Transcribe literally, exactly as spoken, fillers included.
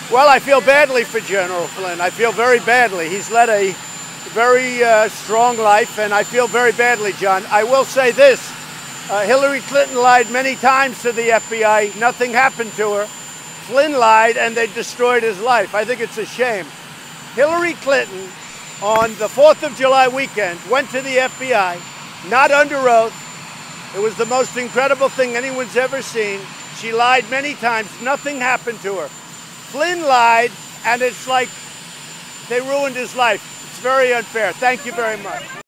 Well, I feel badly for General Flynn. I feel very badly. He's led a very uh, strong life, and I feel very badly, John. I will say this. Uh, Hillary Clinton lied many times to the F B I. Nothing happened to her. Flynn lied, and they destroyed his life. I think it's a shame. Hillary Clinton, on the fourth of July weekend, went to the F B I, not under oath. It was the most incredible thing anyone's ever seen. She lied many times. Nothing happened to her. Flynn lied, and it's like they ruined his life. It's very unfair. Thank you very much.